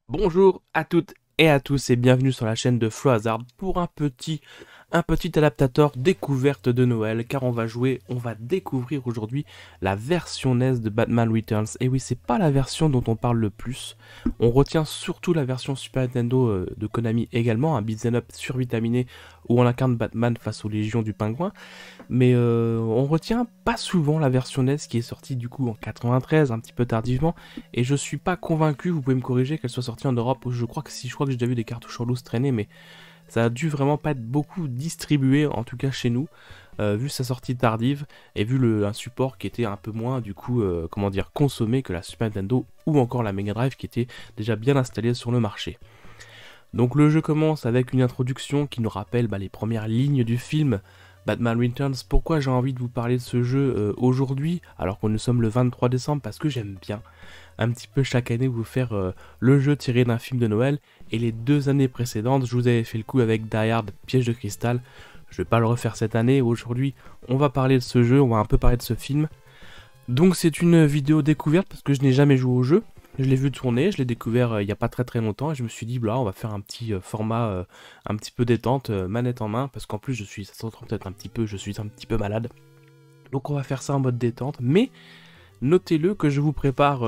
Bonjour à toutes et à tous et bienvenue sur la chaîne de FloHazard pour un petit adaptateur découverte de Noël, car on va découvrir aujourd'hui la version NES de Batman Returns. Et oui, c'est pas la version dont on parle le plus. On retient surtout la version Super Nintendo de Konami également, un beat'em up survitaminé où on incarne Batman face aux légions du pingouin. Mais on retient pas souvent la version NES qui est sortie du coup en 93, un petit peu tardivement. Et je suis pas convaincu, vous pouvez me corriger, qu'elle soit sortie en Europe. Je crois que j'ai déjà vu des cartouches en loose traîner, mais ça a dû vraiment pas être beaucoup distribué, en tout cas chez nous, vu sa sortie tardive et vu un support qui était un peu moins, du coup, consommé que la Super Nintendo ou encore la Mega Drive qui était déjà bien installée sur le marché. Donc le jeu commence avec une introduction qui nous rappelle les premières lignes du film Batman Returns. Pourquoi j'ai envie de vous parler de ce jeu aujourd'hui, alors que nous sommes le 23 décembre? Parce que j'aime bien un petit peu chaque année vous faire le jeu tiré d'un film de Noël. Et les 2 années précédentes, je vous avais fait le coup avec Die Hard, Piège de cristal. Je vais pas le refaire cette année. Aujourd'hui, on va parler de ce jeu, on va un peu parler de ce film. Donc c'est une vidéo découverte parce que je n'ai jamais joué au jeu. Je l'ai vu tourner, je l'ai découvert il n'y a pas très longtemps et je me suis dit, on va faire un petit format un petit peu détente, manette en main, parce qu'en plus ça s'entend peut-être un petit peu, je suis un petit peu malade. Donc on va faire ça en mode détente, mais notez-le que je vous prépare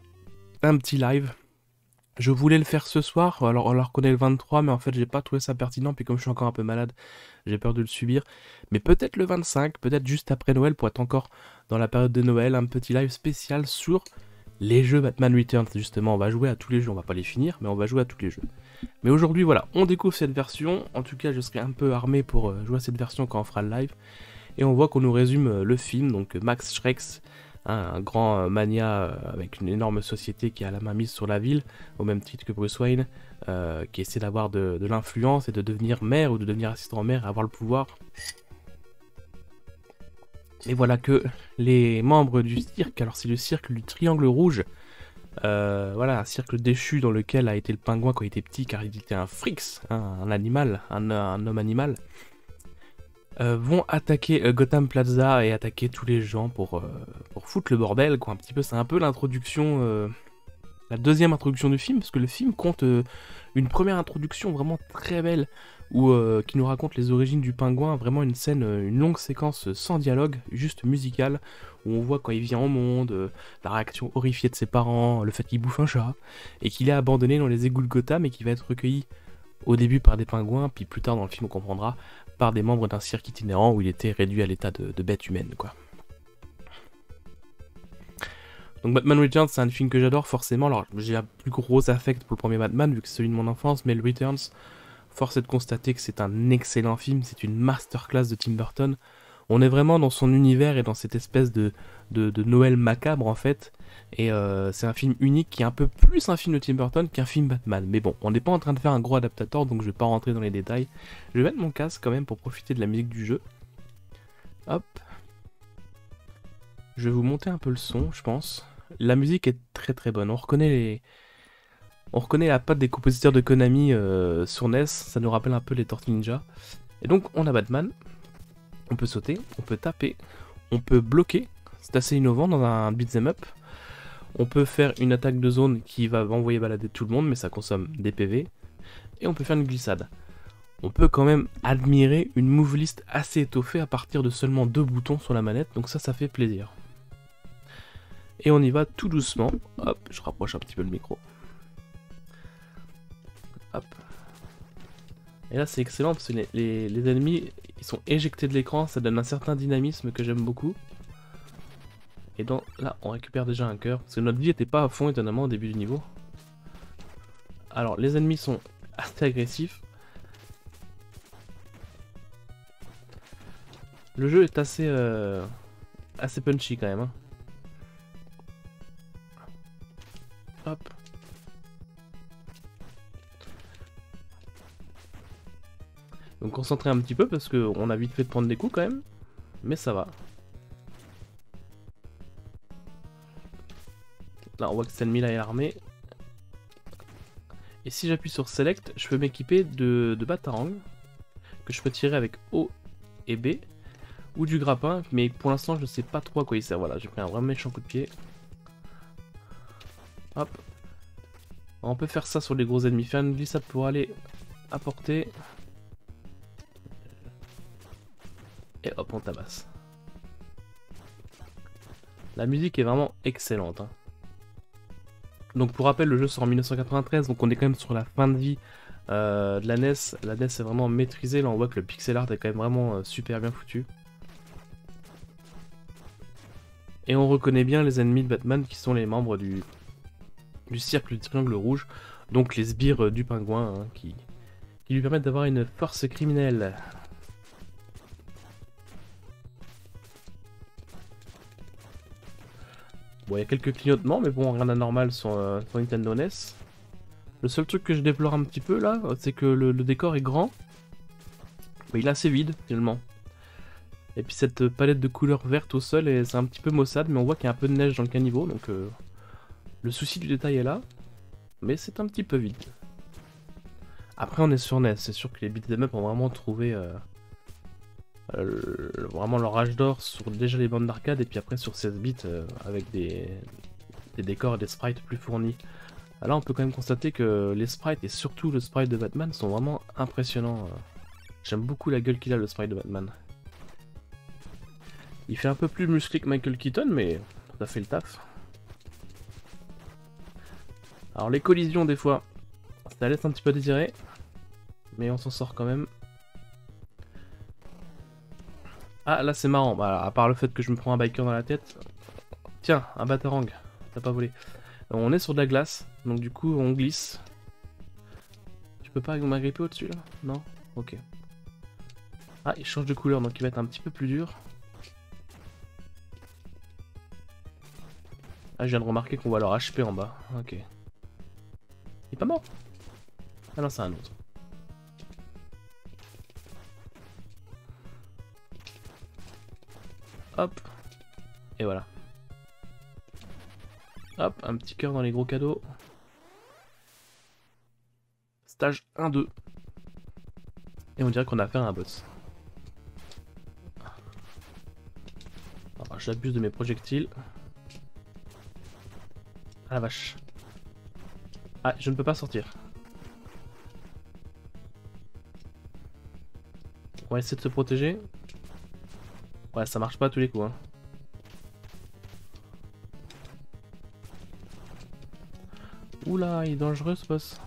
un petit live. Je voulais le faire ce soir, alors on le reconnaît le 23, mais en fait j'ai pas trouvé ça pertinent, puis comme je suis encore un peu malade, j'ai peur de le subir. Mais peut-être le 25, peut-être juste après Noël, pour être encore dans la période de Noël, un petit live spécial sur les jeux Batman Returns. Justement, on va jouer à tous les jeux, on va pas les finir, mais on va jouer à tous les jeux. Mais aujourd'hui, voilà, on découvre cette version. En tout cas, je serai un peu armé pour jouer à cette version quand on fera le live. Et on voit qu'on nous résume le film, donc Max Schreck, un grand mania avec une énorme société qui a la main mise sur la ville, au même titre que Bruce Wayne, qui essaie d'avoir de l'influence et de devenir maire ou de devenir assistant maire, avoir le pouvoir. Et voilà que les membres du cirque, alors c'est le cirque du Triangle Rouge, voilà, un cirque déchu dans lequel a été le pingouin quand il était petit, car il était un Frix, un animal, un homme animal, vont attaquer Gotham Plaza et attaquer tous les gens pour foutre le bordel, quoi, un petit peu. C'est un peu l'introduction, la deuxième introduction du film, parce que le film compte une première introduction vraiment très belle, qui nous raconte les origines du pingouin, vraiment une scène, une longue séquence sans dialogue, juste musicale, où on voit quand il vient au monde, la réaction horrifiée de ses parents, le fait qu'il bouffe un chat, et qu'il est abandonné dans les égouts de Gotham, et qu'il va être recueilli au début par des pingouins, puis plus tard dans le film on comprendra, par des membres d'un cirque itinérant où il était réduit à l'état de bête humaine, quoi. Donc Batman Returns, c'est un film que j'adore forcément. Alors j'ai un plus gros affect pour le premier Batman vu que c'est celui de mon enfance, mais le Returns, force est de constater que c'est un excellent film, c'est une masterclass de Tim Burton. On est vraiment dans son univers et dans cette espèce de Noël macabre en fait. Et c'est un film unique qui est un peu plus un film de Tim Burton qu'un film Batman. Mais bon, on n'est pas en train de faire un gros adaptateur, donc je vais pas rentrer dans les détails. Je vais mettre mon casque quand même pour profiter de la musique du jeu. Hop. Je vais vous monter un peu le son, je pense. La musique est très bonne. On reconnaît la patte des compositeurs de Konami sur NES. Ça nous rappelle un peu les Tortues Ninja. Et donc on a Batman. On peut sauter, on peut taper, on peut bloquer. C'est assez innovant dans un beat'em up. On peut faire une attaque de zone qui va envoyer balader tout le monde, mais ça consomme des PV. Et on peut faire une glissade. On peut quand même admirer une move list assez étoffée à partir de seulement 2 boutons sur la manette, donc ça fait plaisir. Et on y va tout doucement. Hop, je rapproche un petit peu le micro. Hop. Et là c'est excellent parce que les ennemis ils sont éjectés de l'écran, ça donne un certain dynamisme que j'aime beaucoup. Et donc là on récupère déjà un cœur, parce que notre vie était pas à fond étonnamment au début du niveau. Alors les ennemis sont assez agressifs. Le jeu est assez punchy quand même. Hop. Donc concentrez un petit peu parce qu'on a vite fait de prendre des coups quand même. Mais ça va. Là on voit que cet ennemi là est armé. Et si j'appuie sur Select, je peux m'équiper de Batarang. Que je peux tirer avec O et B. Ou du grappin. Mais pour l'instant je ne sais pas trop à quoi il sert. Voilà, j'ai pris un vrai méchant coup de pied. Hop. On peut faire ça sur les gros ennemis. Faire une glissade pour aller apporter. Et hop, on tabasse. La musique est vraiment excellente. Hein. Donc pour rappel, le jeu sort en 1993, donc on est quand même sur la fin de vie de la NES. La NES est vraiment maîtrisée, là on voit que le pixel art est quand même vraiment super bien foutu. Et on reconnaît bien les ennemis de Batman qui sont les membres du cercle du triangle rouge, donc les sbires du pingouin, hein, qui lui permettent d'avoir une force criminelle. Bon, il y a quelques clignotements, mais bon, rien d'anormal sur Nintendo NES. Le seul truc que je déplore un petit peu là, c'est que le décor est grand, mais il est assez vide finalement. Et puis cette palette de couleurs vertes au sol, c'est un petit peu maussade, mais on voit qu'il y a un peu de neige dans le caniveau, donc le souci du détail est là, mais c'est un petit peu vide. Après on est sur NES, c'est sûr que les beat'em up ont vraiment trouvé vraiment leur âge d'or sur déjà les bandes d'arcade, et puis après sur 16 bits avec des décors et des sprites plus fournis. Là on peut quand même constater que les sprites, et surtout le sprite de Batman, sont vraiment impressionnants. J'aime beaucoup la gueule qu'il a, le sprite de Batman. Il fait un peu plus musclé que Michael Keaton, mais ça fait le taf. Alors les collisions des fois, ça laisse un petit peu à désirer, mais on s'en sort quand même. Ah là c'est marrant, bah, à part le fait que je me prends un biker dans la tête. Tiens, un batarang, t'as pas volé. On est sur de la glace, donc du coup on glisse. Tu peux pas m'agripper au-dessus là? Non? Ok. Ah, il change de couleur, donc il va être un petit peu plus dur. Ah, je viens de remarquer qu'on voit leur HP en bas. Ok. Il est pas mort? Ah non, c'est un autre. Hop. Et voilà. Hop, un petit cœur dans les gros cadeaux. Stage 1-2. Et on dirait qu'on a affaire à un boss. Alors, j'abuse de mes projectiles. Ah la vache. Ah, je ne peux pas sortir. On va essayer de se protéger. Ouais, ça marche pas à tous les coups. Hein. Oula, il est dangereux ce boss.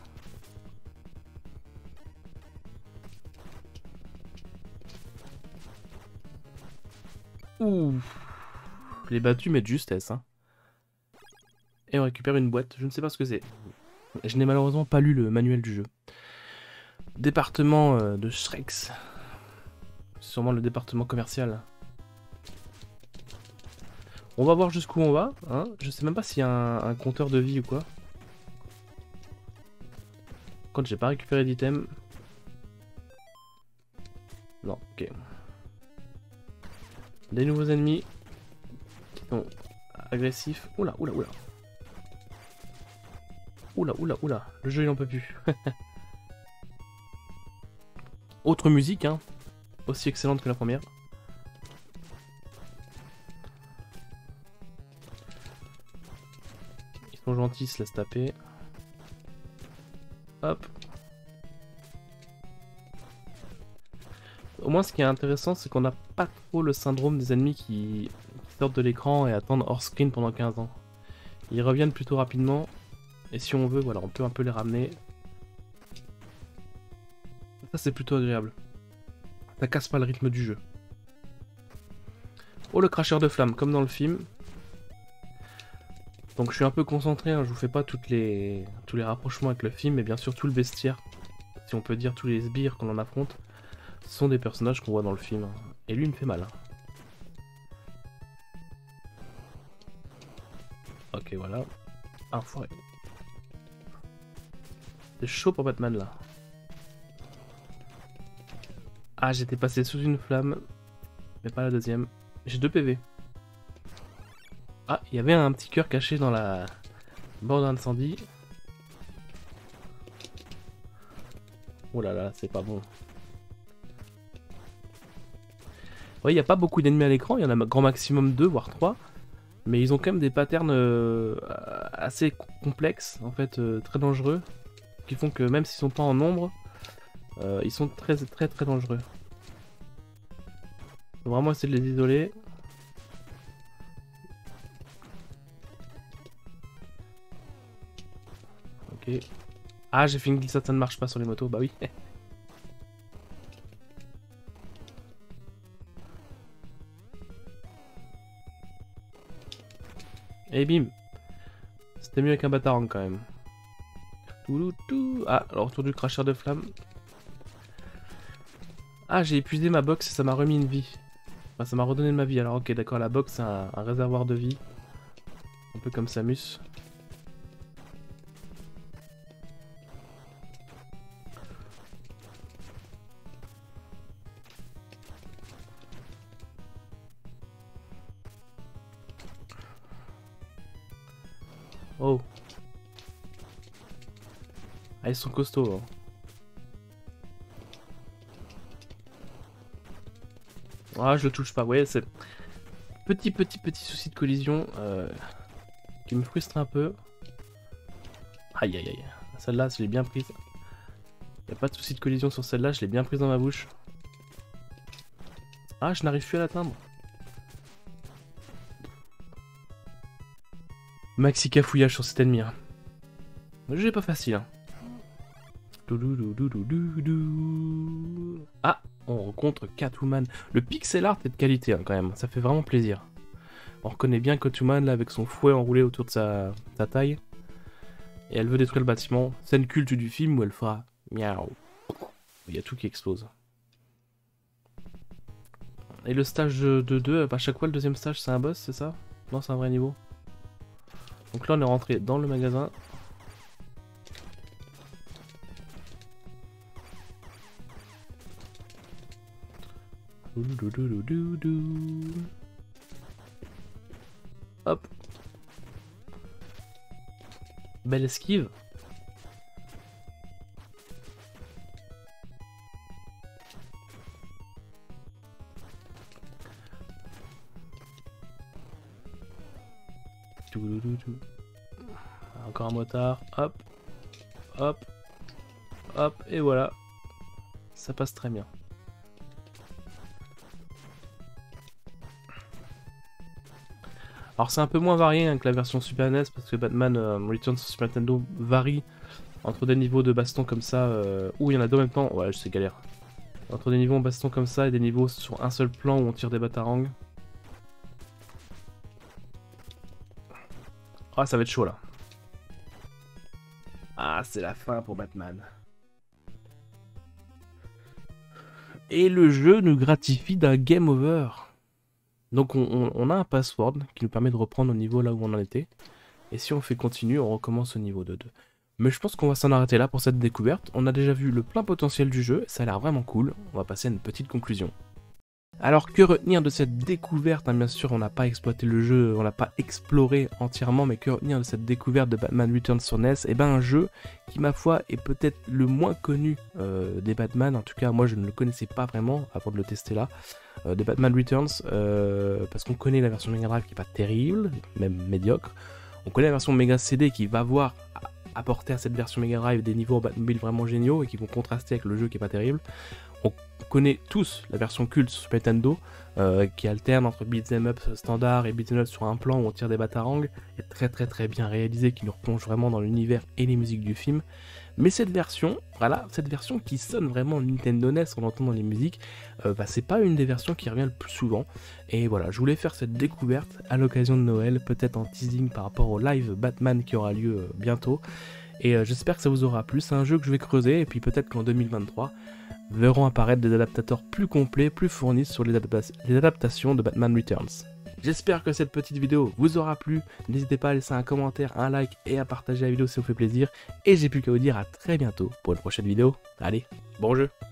Ouh. Je l'ai battu, mais de justesse. Hein. Et on récupère une boîte, je ne sais pas ce que c'est. Je n'ai malheureusement pas lu le manuel du jeu. Département de Shreks. Sûrement le département commercial. On va voir jusqu'où on va. Hein. Je sais même pas s'il y a un compteur de vie ou quoi. Quand j'ai pas récupéré d'item. Non, ok. Des nouveaux ennemis. Qui sont agressifs. Oula, oula, oula. Oula, oula, oula. Le jeu il en peut plus. Autre musique, hein. Aussi excellente que la première. Ils sont gentils, ils se laissent taper. Hop. Au moins ce qui est intéressant, c'est qu'on n'a pas trop le syndrome des ennemis qui sortent de l'écran et attendent hors screen pendant 15 ans. Ils reviennent plutôt rapidement. Et si on veut, voilà, on peut un peu les ramener. Ça c'est plutôt agréable. Ça casse pas le rythme du jeu. Oh, le cracheur de flammes, comme dans le film. Donc je suis un peu concentré, hein, je vous fais pas tous les rapprochements avec le film, mais bien sûr tout le bestiaire, si on peut dire tous les sbires qu'on en affronte, sont des personnages qu'on voit dans le film. Et lui il me fait mal. Ok, voilà. Enfoiré. C'est chaud pour Batman là. Ah, j'étais passé sous une flamme, mais pas la deuxième. J'ai 2 PV. Ah, il y avait un petit cœur caché dans la bande d'incendie. Oh là là, c'est pas bon. Ouais, il n'y a pas beaucoup d'ennemis à l'écran, il y en a grand maximum 2, voire 3. Mais ils ont quand même des patterns assez complexes, en fait, très dangereux, qui font que même s'ils sont pas en nombre, ils sont très dangereux. Faut vraiment essayer de les isoler. Ok. Ah, j'ai fait une glissade, ça ne marche pas sur les motos, bah oui. Et bim. C'était mieux avec un batarang quand même. Ah, le retour du cracheur de flammes. Ah, j'ai épuisé ma box et ça m'a remis une vie. Enfin, ça m'a redonné de ma vie. Alors ok, d'accord, la box c'est un réservoir de vie. Un peu comme Samus. Oh. Ah, ils sont costauds. Hein. Ah, je le touche pas. Ouais, c'est petit souci de collision qui me frustre un peu. Aïe aïe aïe. Celle-là, je l'ai bien prise. Y a pas de souci de collision sur celle-là, je l'ai bien prise dans ma bouche. Ah, je n'arrive plus à l'atteindre. Maxi cafouillage sur cet ennemi. Hein. Le jeu est pas facile. Hein. Ah, on rencontre Catwoman. Le pixel art est de qualité hein, quand même, ça fait vraiment plaisir. On reconnaît bien Catwoman là avec son fouet enroulé autour de sa taille. Et elle veut détruire le bâtiment. Scène culte du film où elle fera miaou. Il y a tout qui explose. Et le stage de 2, à chaque fois le deuxième stage c'est un boss, c'est ça? Non, c'est un vrai niveau. Donc là on est rentré dans le magasin. Hop. Belle esquive. Encore un motard. Hop. Hop. Hop. Et voilà. Ça passe très bien. Alors c'est un peu moins varié hein, que la version Super NES parce que Batman Returns sur Super Nintendo varie entre des niveaux de baston comme ça où il y en a deux en même temps. Ouais, c'est galère. Entre des niveaux en baston comme ça et des niveaux sur un seul plan où on tire des batarangs. Ah, ça va être chaud là. Ah, c'est la fin pour Batman. Et le jeu nous gratifie d'un game over. Donc on a un password qui nous permet de reprendre au niveau là où on en était. Et si on fait continue, on recommence au niveau de 2. Mais je pense qu'on va s'en arrêter là pour cette découverte. On a déjà vu le plein potentiel du jeu, ça a l'air vraiment cool. On va passer à une petite conclusion. Alors que retenir de cette découverte, hein, bien sûr on n'a pas exploité le jeu, on l'a pas exploré entièrement, mais que retenir de cette découverte de Batman Returns sur NES, et ben un jeu qui ma foi est peut-être le moins connu des Batman, en tout cas moi je ne le connaissais pas vraiment avant de le tester là, de Batman Returns, parce qu'on connaît la version Mega Drive qui est pas terrible, même médiocre, on connaît la version Mega CD qui va voir apporter à cette version Mega Drive des niveaux Batmobile vraiment géniaux et qui vont contraster avec le jeu qui est pas terrible. On connaît tous la version culte sur Super Nintendo qui alterne entre beat'em up standard et beat'em up sur un plan où on tire des batarangs, est très bien réalisé, qui nous replonge vraiment dans l'univers et les musiques du film. Mais cette version, voilà, cette version qui sonne vraiment Nintendo NES, on l'entend dans les musiques, c'est pas une des versions qui revient le plus souvent. Et voilà, je voulais faire cette découverte à l'occasion de Noël, peut-être en teasing par rapport au live Batman qui aura lieu bientôt. Et j'espère que ça vous aura plu, c'est un jeu que je vais creuser, et puis peut-être qu'en 2023, verront apparaître des adaptateurs plus complets, plus fournis sur les adaptations de Batman Returns. J'espère que cette petite vidéo vous aura plu, n'hésitez pas à laisser un commentaire, un like et à partager la vidéo si ça vous fait plaisir, et j'ai plus qu'à vous dire à très bientôt pour une prochaine vidéo. Allez, bon jeu!